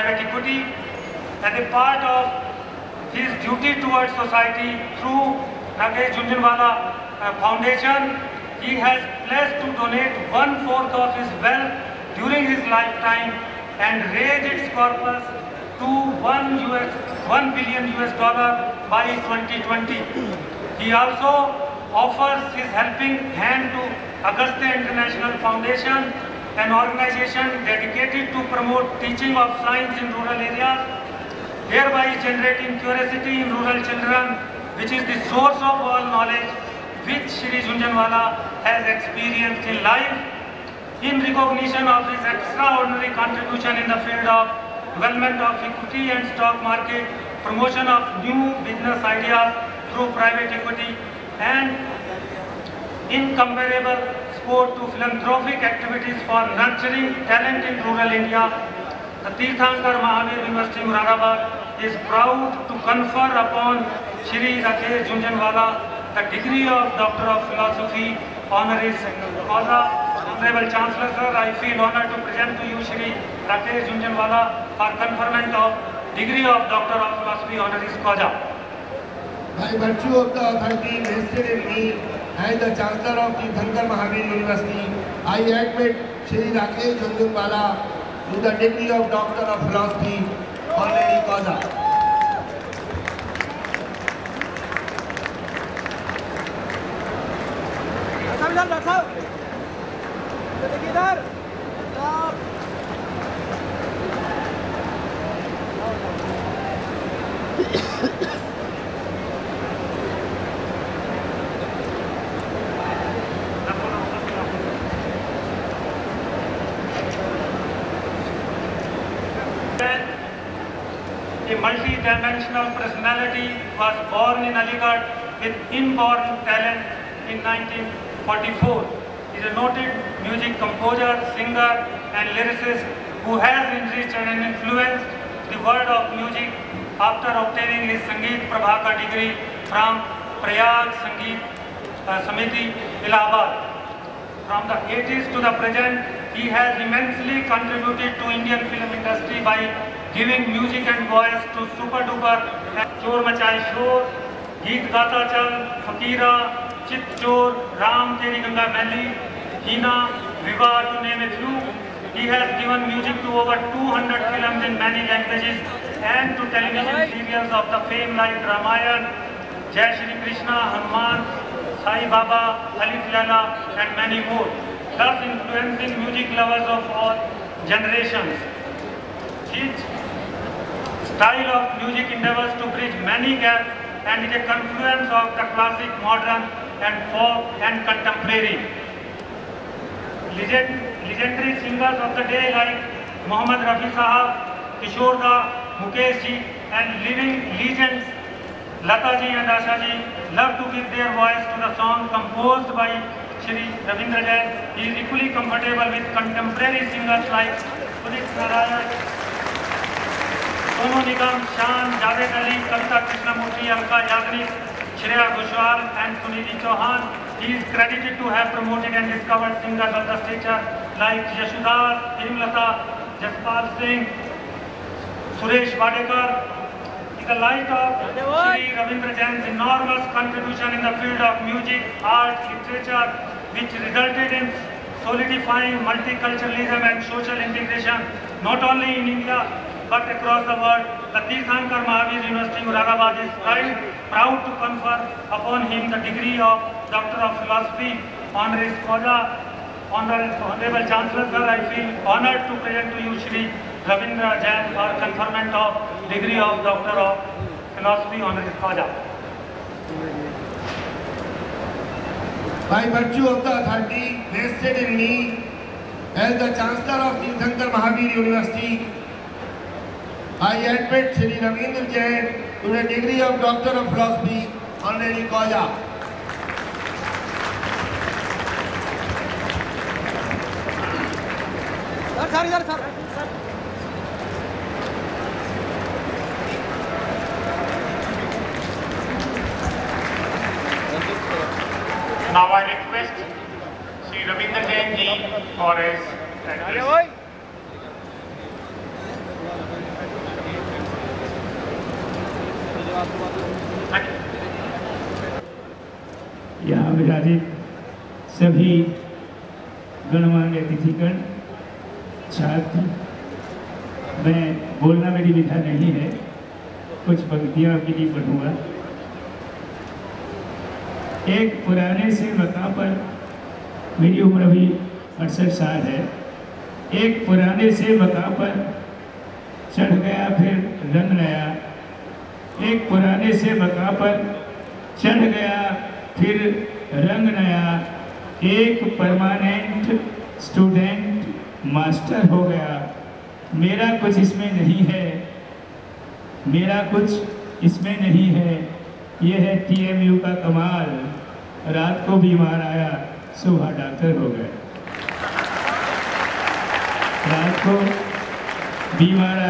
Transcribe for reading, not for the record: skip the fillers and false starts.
private equity. As a part of his duty towards society through Rakesh Jhunjhunwala Foundation, he has pledged to donate 1/4 of his wealth during his lifetime and raise its corpus to $1 billion by 2020. He also offers his helping hand to Agastya International Foundation, an organization dedicated to promote teaching of science in rural areas, thereby generating curiosity in rural children, which is the source of all knowledge which Shri Jhunjhunwala has experienced in life. In recognition of his extraordinary contribution in the field of development of equity and stock market, promotion of new business ideas through private equity, and incomparable support to philanthropic activities for nurturing talent in rural India, the Tirthankar Mahavir University Muradabad is proud to confer upon Shri Rakesh Jhunjhunwala the degree of Doctor of Philosophy honoris causa. Honorable Chancellor Sir, I feel honoured to present to you Shri Rakesh Jhunjhunwala for conferment of degree of Doctor of Philosophy honoris causa. By virtue of the authority vested in me as the Chancellor of Tirthankar Mahavir University, I admit Shri Rakesh Jhunjhunwala to the degree of Doctor of Philosophy honoris causa. A multi-dimensional personality was born in Aligarh with inborn talent in 1944. He is a noted music composer, singer and lyricist who has enriched and influenced the world of music after obtaining his Sangeet Prabhakar degree from Prayag Sangeet Samiti, Allahabad. From the 80s to the present, he has immensely contributed to Indian film industry by giving music and voice to Super Duper, Chor Machai Shor, Geet Gata Chal, Fakira, Chit Chor, Ram Teri Ganga Melli, Hina, Viva, to name a few. He has given music to over 200 films in many languages and to television serials of the fame like Ramayan, Jai Shri Krishna, Hanuman, Sai Baba, Alif Laila and many more, thus influencing music lovers of all generations. His style of music endeavors to bridge many gaps and is a confluence of the classic, modern and folk and contemporary. Legendary singers of the day like Muhammad Rafi Sahab, Kishore Da, Mukesh Ji and living legends Lata Ji and Asha Ji love to give their voice to the song composed by Shri Ravindra Jain. He is equally comfortable with contemporary singers like Udit Narayan, Sonu Nigam, Shan, Javed Ali, Kavita Krishnamurthy, Alka Yagnik, Shreya Ghoshal and Sunidhi Chauhan. He is credited to have promoted and discovered singers of the stature like Yashodas, Hemlata, Jaspal Singh, Suresh Wadekar. In the light of Shri Ravindra Jain's enormous contribution in the field of music, art, literature, which resulted in solidifying multiculturalism and social integration, not only in India but across the world, the Tirthankar Mahavir University Muradabad is proud to confer upon him the degree of Doctor of Philosophy honoris causa. Honorable Chancellor Sir, I feel honoured to present to you Shri Ravindra Jain for conferment of degree of Doctor of Philosophy honoris causa. By virtue of the authority vested in me as the Chancellor of Tirthankar Mahavir University, I admit Shri Ravindra Jain to the degree of Doctor of Philosophy honoris causa. Now I request Shri Ravindra Jain Ji for his address. यहाँ विराजित सभी गणमान्य अतिथिगण, छात्र, मैं बोलना मेरी विधा नहीं है, कुछ पंक्तियाँ आपके लिए पढ़ूंगा। एक पुराने से मकाम पर, मेरी उम्र अभी 68 साल है, एक पुराने से मकाम पर चढ़ गया फिर रंग नया, एक पुराने से मकाम पर चढ़ गया फिर रंग नया, एक परमानेंट स्टूडेंट मास्टर हो गया। मेरा कुछ इसमें नहीं है, मेरा कुछ इसमें नहीं है, ये है TMU का कमाल। रात को बीमार आया, सुबह डॉक्टर हो गए। रात को बीमार